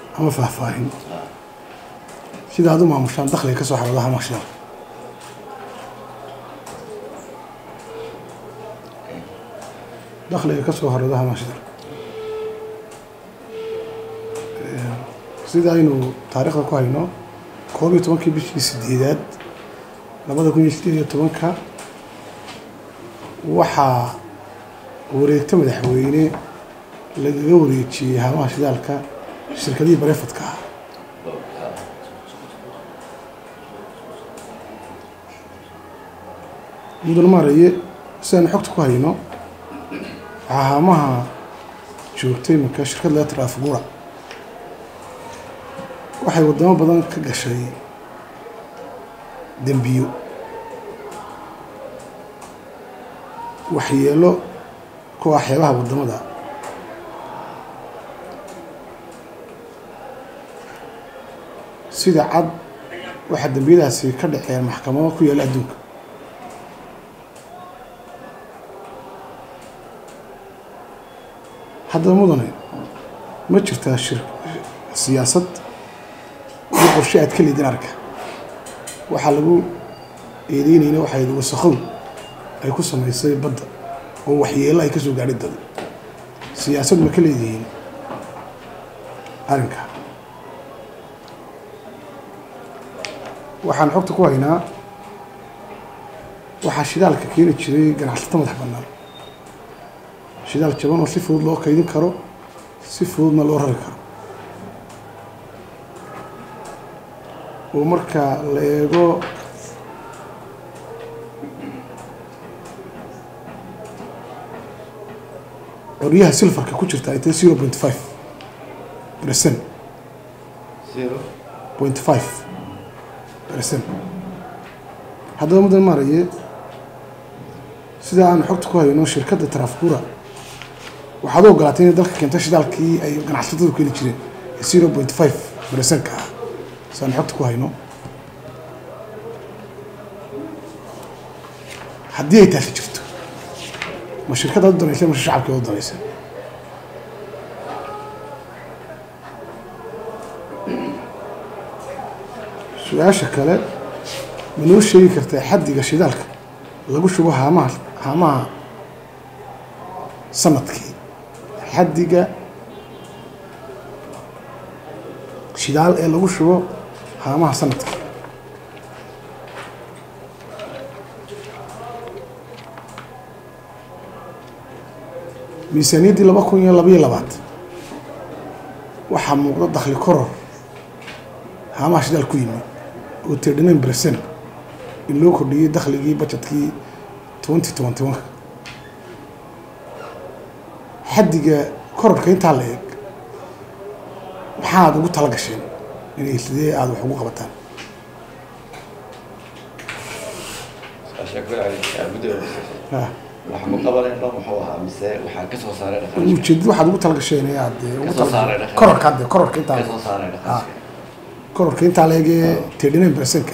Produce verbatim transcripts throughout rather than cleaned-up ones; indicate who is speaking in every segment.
Speaker 1: ama faahfaahin sida aad u maamushaan dakhliga ka soo xarooda haamaha shidaalka dakhliga ka soo xarooda haamaha shidaalka sida aynu taariikhda ku hayno koob iyo tobankii bishii sideedaad labada kun iyo sideed iyo tobanka waxaa wareegta madaxweyne lagaga wareejiyey haamaha shidaalka shirkadihii bareefadka ah mudan maaraye si aynu xogta ku hayno waxaa haamaha joogtay marka shirkad laga Trafigura waxay wadamo badan ka gashay dembiyo waxyeelo kuwa xeebaha wadamada sida cad waxa dembiyadaasi ka dhaceen maxkamado ku yaala adduunka haddaba mudane ma jirtaa shir siyaasad iyo qorshe aad ka leedin arka waxaa lagu eedeynayna waxay wasakhow ay ku samaysay badda oo waxyeelo ay ka soo gaadhay dad siyaasad ma ka leedihiin arrinka waxaan xogta ku haynaa waxaa shidaalka keeni jiray ganacsato madax bannaan shidaal jaban oo si fudud loo kaydin karo si fududna loo rari karo oo marka la eego qoryaha silfarka ku jirta ay tahay zero point five percent zero point five percent haddaba mudan maaraye sida aan xogta ku hayno shirkadda Trafigura waxaad u ogolaatay inay dalka keento shidaalkii ay ganacsatadu keeni jireen zero point five percent ka ah saan xogta ku hayno haddii ay taasi jirto ma shirkadda u danaysa ma shacabka u danaysa su-aasha kale ma noo sheegi kartaa xaddiga shidaalka lagu shubo haamaha haamaha sanadkii xaddiga shidaal ee lagu shubo haamaha sanadkii miisaaniyaddii laba kun iyo laba iyo labaad waxaa muuqda dakhli koror haamaha shidaal ku yimi oo thirty nine percent in loo kordhiyey dakhligii budgetkii twenty twenty one xaddiga kororka intaa la eeg maxaad ugu tala gasheen inay sidee aada wax ugu qabataan ujeedada waxaad ugu tala gasheen aad kororka hadde kororka intaa kororka intaa la eegee thirty nine percent-ka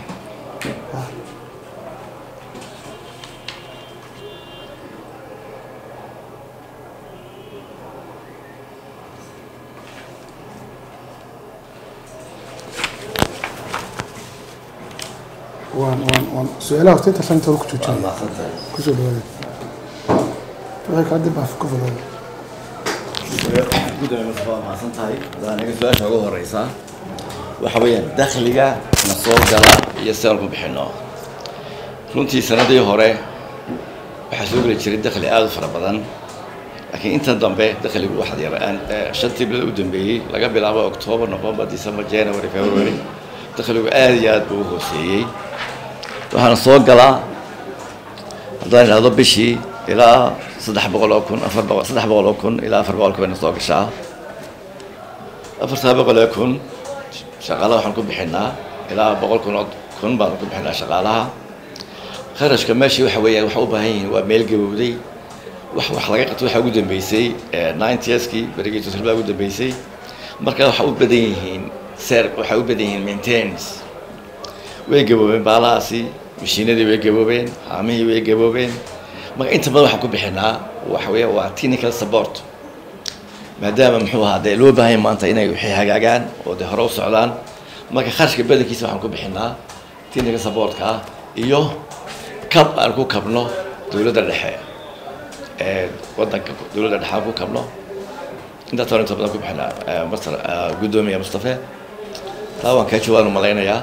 Speaker 1: وان وان وان سؤالها وستة عشان تروح تشوفي كويس ولا لا هيك عندي ما في كفر هذا
Speaker 2: guddiga madaxweynaha maasantahay hadaan iga su'aasha ugu horeysa waxa weeyaan dakhliga na soo gala iyo seel ku bixino runtii sanadii hore waxa soo gali jiray dakhli aad u fara badan laakiin inta dambe dakhligu waxa yaraan shantii bil u dambeeyay laga bilaabo October November December January February dakhligu aad iyo aad buu hooseeyay waxaana soo gala hadaan ilaado bishii ilaa saddex boqol oo kun afar boqol saddex boqol oo kun ilaa afar boqol kun soo gashaa afar boqol oo kun shaqaalaha waxaan ku bixinaa ilaa boqol kun oo kun baan ku bixinaa shaqaalaha kharashka meeshii waxa weeyaan waxa u baahan yihiin waa meel gabowday wax wax laga qabto waxa ugu dambeysay ninety-skii barigii todoba ugu dambeysay marka waxa u badan yihiin ser waxa u badan yihiin maintenance way gaboobeen baalaasi mishiinadii way gaboobeen haamihii way gaboobeen marka inta badan waxaan ku bixinaa waxa weeye waa technical support maadaama muxuu ahaa dee loo baahan maanta inay wixii hagaagaan oo dee hore u socdaan marka kharashka badankiisa waxaan ku bixinaa tiniga saboortka iyo kab aan ku kabno dowladda dhexe ee waddanka dowladda dhexe aan ku kabno inta toona inta badan ku bixinaa masar guddoomiye mustafa taa waan kaa jawaab malaynayaa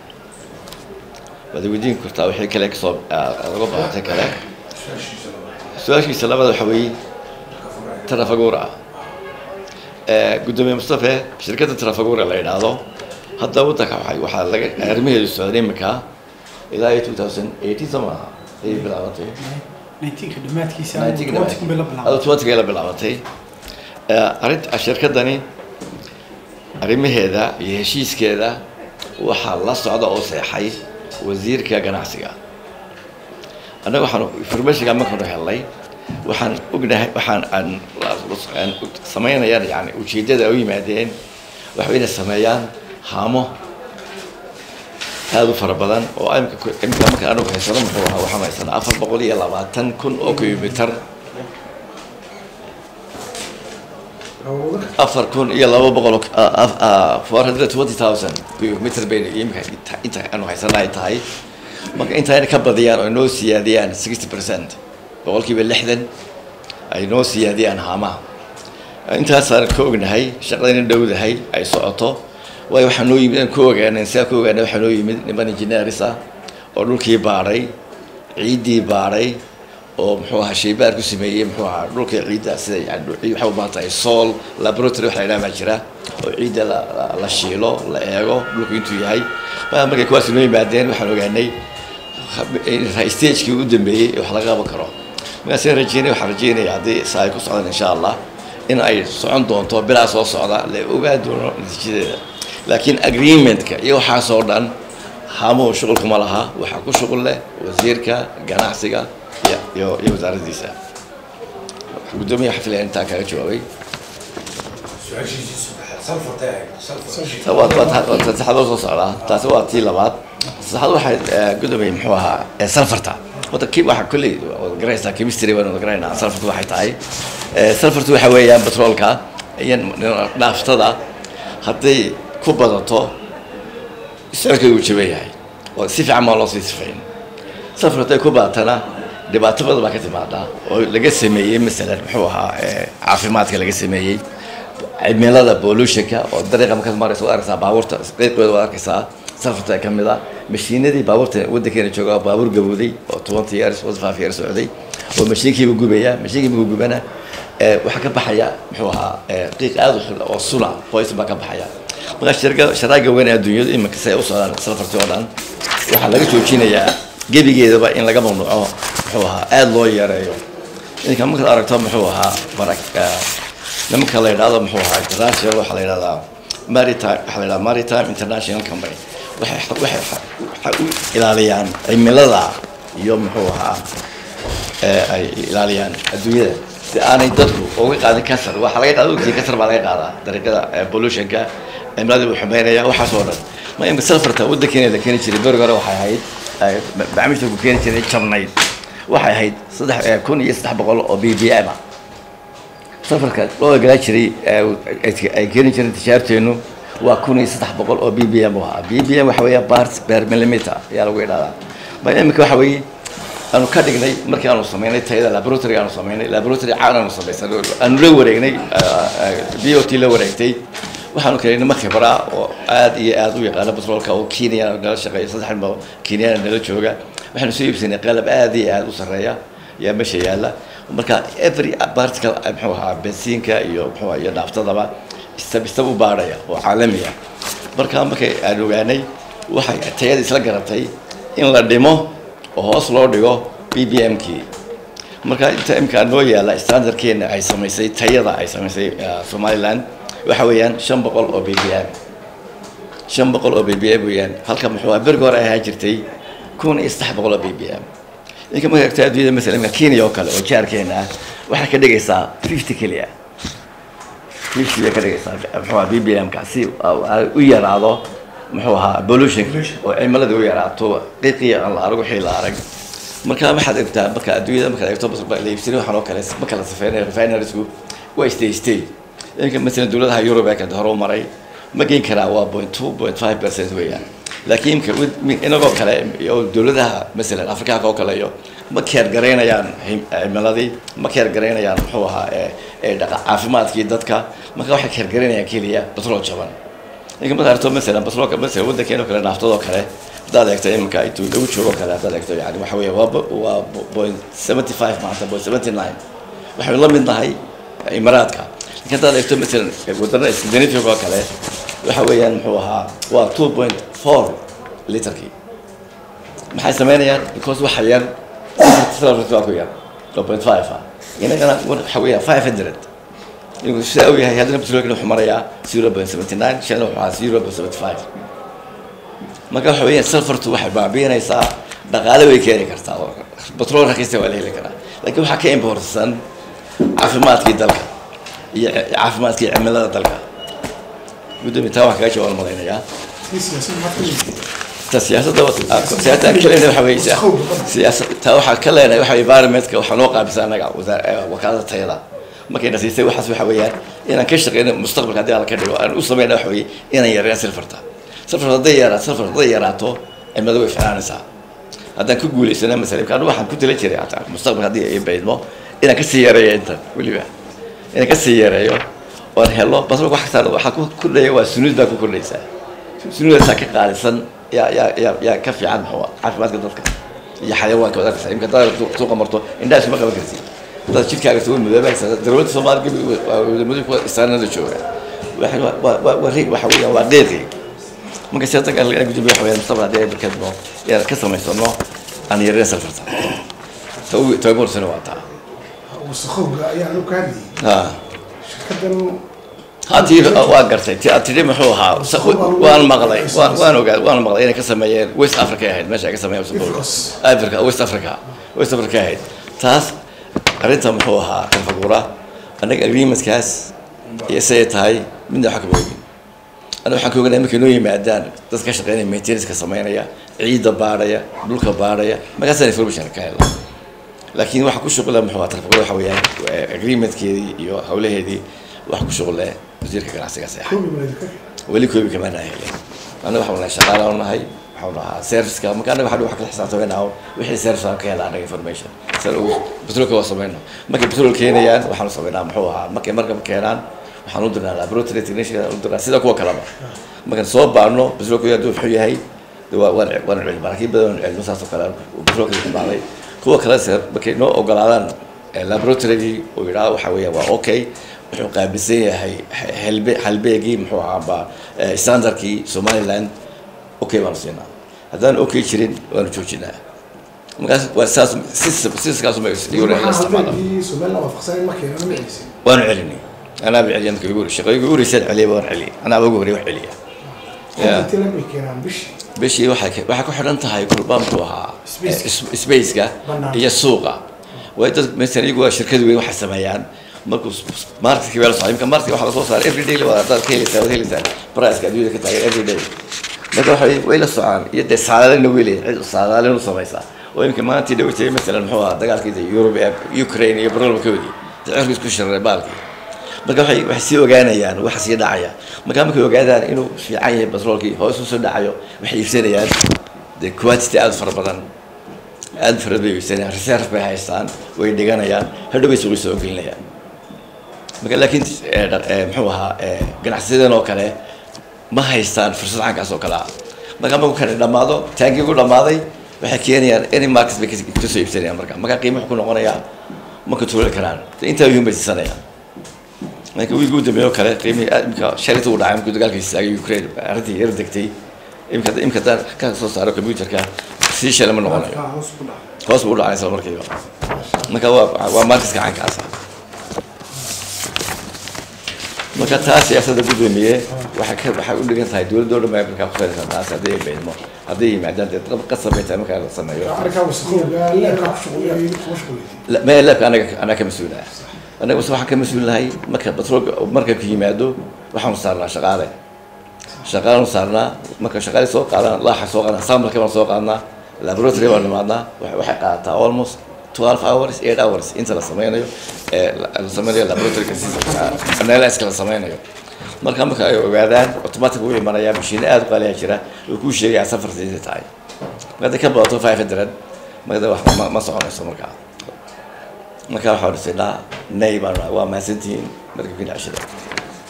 Speaker 2: wada weydiin kartaa wixii kale kasoo laga baahatay kale su-aashiisa labada waxa weeye Trafagura guddoomiye mustafa shirkadda Trafagura la yidhaahdo hadda waddanka waxay waxaa laga arrimaheedu socday imika ilaa two thousand eighteen samaha ay bilaabatay
Speaker 3: nineteenka dhamaadkiisa
Speaker 2: twenty-ka la bilaabatay arrinta shirkaddani arrimaheeda iyo heshiiskeeda waxaa la socda oo seexay wasiirka ganacsiga annaga waxaan informationka markaan helnay waxaan ognahay waxaan aan samaynayaan yani ujeedada u yimaadeen waxa inay sameeyaan haamo aad u fara badan oo imika imika marka aanu haysano muxuu ahaa waxaan haysanaa afar boqol iyo labaatan kun oo kilomitir afar kun iyo laba boqol four hundred twenty thousand kilomitir bayna imika inta aanu haysana ay tahay marka intaayna ka badiyaan oo noo siyaadiyaan sixty percent boqolkiiba lixdan ay noo siyaadiyaan haamaha intaasaan ka ognahay shaqadayna dhowdahay ay socoto waayo waxaa noo yimid aan ku ogaanay sidaa ku ogaanay waxaa noo yimid niman engineers ah oo dhulkii baadhay ciiddii baadhay oo muxuu ahaa shaybaar ku sameeyey muxuu ahaa dhulkii ciidda sida yani waxay u baahan tahay soil laboratory waxa la yidhaha baa jira oo ciidda la shiilo la eego dhulku intuu yahay baa markay kuwaasi noo yimaadeen waxaan ogaanay stagekii u dambeeyey wax laga qaban karo markaasaan rajeynay waxaan rajeynaya haddii saa ay ku socdaan insha allah in ay socon doonto bilaa soo socda la ogaa doono natiijadeeda laakiin agreementka iyo waxaasoo dhan haamuhu shuqulkuma laha waxaa ku shuqul leh wasiirka ganacsiga iyo iyo wasaaraddiisa guddoomiye xafilaya intaa kaga jawaabay saddexaad soo socdaa taasi waa tii labaad saddexaad waxay guddoomiye muxuu ahaa salfarta wada kii waxa kulli garaysaa chemistry waan garayna salfartu waxay tahay salfartu waxa weeyaan petroolka iyo naaftada hadday ku badato isticmaalka uu jaban yahay oo si fiican ma loo sii sifayn salfartu ay ku badatana dhibaato badan baa ka timaada oo laga sameeyey masalan muxuu ahaa caafimaadka laga sameeyey cimilada pollutionka oo dariiqa markaad marayso waa arkaysaa baabuurta qiiqooda waa arkaysaa salfarta ka mid ah mashiinadii baabuurta waddankeena jooga baabuur gabowday oo twenty years was five years socday oo mashiinkiiba gubaya mashiinkiiba gubana waxaa ka baxaya muxuu ahaa qiiq aad u xun oo suna poison baa ka baxaya marka shirka sharaaga weyn ee adduunyada iminka say u socdaan salfartii oo dhan waxaa laga joojinayaa gebigeedaba in laga mamnuuco muxuu ahaa aad loo yareeyo ninka markaad aragto muxuu ahaa barak nimanka la yidhahdo muxuu ahaa international waxaa la yidhahdaa maritime waxaa la yidhahdaa maritime international company waxay waxay waxay u ilaaliyaan cimilada iyo muxuu ahaa ay ilaaliyaan adduunyada si aanay dadku uga qaadin kasar waxaa laga qaada ogtii kasar baa laga qaadaa dariiqada pollutionka cimilada uu xumeynaya waxaas oo dhan ma imka salfarta waddankeena la keeni jiray berg hore waxay ahayd barnaamijta ku keeni jiray jabnayd waxay ahayd saddex kun iyo saddex boqol oo b b m ah safarka loo galaa jiray ay keeni jireen tijaarteenu waa kun iyo saddex boqol oo b b m ah b b m waxa weeye parts per millimeter ayaa lagu yidhahdaa ma imika waxa weeye aanu ka dhignay markii aanu samaynay tayada laboratory aanu samaynay laboratory caan aanu samaysanay aanu la wareegnay b o t la wareegtay waxaanu keenay nima khibra oo aad iyo aad u yaqaana petroolka oo Kenya nala shaqeeya saddex ilmo Kenya nala jooga waxaanu soo iibsanay qalab aad iyo aad u sareeya yaa meesha yaala marka every particle muxuu ahaa bensiinka iyo muxuu ahaa iyo naaftadaba istab istab u baaraya oo caalami ah marka markay aan ogaanay waxay tayada isla garatay in la dhimo oo hoos loo dhigo b b m kii marka inta imkaan noo yaala standardkeena ay samaysay tayada ay samaysay Somaliland waxa weeyaan shan boqol oo b b m shan boqol oo b b m weeyaan halka muxuu ahaa berg hore ay jirtay kun iyo saddex boqol oo b b m inka ma aragtay adduunyada mesela Kenya oo kale oo jaarkeena waxa ka dhigaysaa fifty kaliya fifty ka dhigaysaa muxuu ahaa b b m kaasi u yaraado muxuu ahaa pollution oo cimilada u yaraato qiiqiya aan la arag wixii la arag marka waxaad ogtaa marka adduunyada marka ay to leeybsina waxaan oo kale ma kala safeynay refineries-ku way stay stay iminka مثلا dowladaha Europe ee ka hor maray ma geyn karaa waa zero point two zero point five percent weeyaan laakiin ka inagoo kale oo dowladaha مثلا Afrika oo kale iyo ma keer gareynayaan cimiladii ma keer gareynayaan muxuu ahaa ee dhaqa caafimaadkii dadka marka waxay keer gareynayaan kaliya batrool jaban iminka ma arto مثلا batroolka مثلا wadankeena kale naftada kale dad eegtay iminka ay tuu lagu joogo kale dad eegtay yani waxa weeye waa waa zero point seven five maanta zero point seven nine waxay la mid nahay imaraadka laakiin dad eegtay مثلا wadana Scandinavia oo kale waxa weeyaan muxuu ahaa waa two point four litrki maxay sameynayaan because waxa yar تصرفت وياه zero point five يعني أنا حوالي five hundred يقول شو أسوي هاي هذا بتقول لك حمرية zero point seven nine شنو على zero point seven five ما كان حوالي سلفرت واحد بعبين يسا دقالة ويكيري كرتا بترول رخيصة ولا هي كذا لكن واحد كائن بورسن عفمات كي دلك عفمات كي عملها دلك بدهم يتابع كاش ولا مدينة يا سياسة دوت سياسة كلنا وحويسة سياسة توحى كلنا وحوي بارمتك وحنوقع بسنة وكالة تيلا ما كنا سياسة وحسب حويات أنا كشتغل أنا مستقبل هذا على كده أنا أصلا وحوي أنا يرى سلفرته سلفرته ضيّرة سلفرته ضيّراته المدوي في عنسا هذا كقولي سنة مثلا كان واحد كنت ليش يرى مستقبل هذا يبعد ما أنا كسيارة أنت ولي بقى أنا كسيارة أيوه وأنا هلا بس لو واحد صار واحد كل يوم سنود ده كل ليس سنود ساكت على سن يا يا يا يا كفي عنه هو عارف ما تقدر يا حيوان كذا يمكن ترى سوق مرته الناس ما قبل كذي هذا شيء كان يسوون مدرسة دروت سومال قبل المدرسة استنى ذي شوية واحد وريق وحوي وعديتي ممكن سيرتك قال لك جيب حوي مصطفى ده بكذبه يا كسر ما يصنع أنا يرسل فرصة تو تو يمر سنوات
Speaker 1: والسخوف يعني كان
Speaker 2: ها
Speaker 1: شكله
Speaker 2: هذه واقرتي تأتي محوها وأنا مغلي وأنا وقال وأنا مغلي أنا كسمية ويست أفريقيا هيد ماشي كسمية أفريقيا ويست أفريقيا ويست أفريقيا هيد تاس قريتها محوها كفقورة أنا قريب مسكاس يسيت هاي من ده حكوا بيجي أنا حكوا قلنا يمكن نوي معدان تذكر شغالين ميتينس كسمية عيد بارية دولك بارية ما كسر يفرق بشان كهلا لكن واحد كل شغله محوها تفقورة حويان أجريمت كذي يو حوله هذي واحد كل شغله وزيرك كان عسكري سياحة ولي كوي كمان هاي أنا بحاول شغالة وأنا هاي بحاول سيرفس كمان كان واحد واحد الحساب وين أو وحي سيرفس أنا كهلا أنا إنفورميشن سألوا بترول كواسمينه ما كان بترول كينيان وحنا صوبنا محوها ما كان مركب كينان وحنا ندرنا على بروتري تكنيشن ندرنا سيدا كوا كلامه ما كان صوب بعنه بترول كوي يدو بحي هاي وانا وانا العلم بركي بدون العلم مسافة كلام وبترول كوي بعلي كوا كلام سير بكي نو أقلالان لابروتري ويرا وحويه وأوكي wuxuu qaabilsan yahay halbe halbeegi muxuu ahaa standardkii Somaliland okay waan siinaa hadaan okay jirin waan joojinaa markaas waa saas sis sis kaas ma yuu rahay
Speaker 1: Somaliland waa faqsan ma keenay ma ciisin
Speaker 2: waan celini ana bicilyan ka yuri shaqo yuri sad cali waan cali ana ugu hore wax celiya
Speaker 1: ya tila ma keenan bishi
Speaker 2: bishi waxa waxa ku xiran tahay kurbaanku ahaa space-ka iyo suuqa way dad mesela iyagu shirkadu way wax sameeyaan markuu marketkii wala soo imka markii waxa la soo saaray every day waa dad keenaysa oo helaysa price-ka adduunka ka taagay every day marka waxa way la socon iyo de saadaalina weelay cid saadaalina samaysa oo imka maanta dhawtay mesela muxuu ahaa dagaalkii Europe Ukraine iyo barnaamijkoodii dadku isku shirray baalkii marka waxay wax si ogaanayaan wax si dhacaya marka markay ogaadaan inuu fiican yahay batroolkii hoos u soo dhacayo waxay iibsanayaan de quantity aad fara badan aad fara badan iibsanayaan reserve bay haystaan way dhiganayaan hadhow bay suuq soo gelinayaan marka laakiin muxuu ahaa ganacsiyadan oo kale ma haystaan fursad caankaas oo kale marka markuu kale dhamaado taangigu dhamaaday waxay keenayaan any market bay ka soo iibsanayaan marka marka qiimuhu ku noqonaya marka tuulo karaan inta ay bay sanayaan marka wiigu dambeeyo kale qiimihii imka shalay uu dhacay markuu dagaalka istaagay Ukraine arrintii yar degtay imka imka dad ka soo saaro computerka si shalay ma noqonayo hoos buu dhacay isla markiiba marka waa waa marketka caankaas marka taas siyaasadda gudoomiye waxa ka waxa u dhigan tahay dawladda dowladda Mareykanka ku salaysan taas hadii ay beedmo hadii yimaadaan dad qasabay marka la sameeyo
Speaker 1: arka wasaqowga la ka shaqeeyay
Speaker 2: la ma la anaga anaga ka mas'uul ah anaga waxa ka mas'uul lahay marka batrool marka ku yimaado waxaan saarnaa shaqaale shaqaale saarnaa marka shaqaale soo qaadaan la xasoo qaadaan sample ka soo qaadnaa laboratory waan imaadnaa waxa qaataa almost twelve hours eight hours inta la sameynayo ee la sameynayo laboratory analysis la sameynayo marka marka ay ogaadaan automatic way imanaya machine aad u qaaliya jira oo ku sheegay safar sidii tahay marka ka baato five hundred marka wax ma soconayso marka marka waxa uu sidaa neybar waa maasantiin marka kina ashada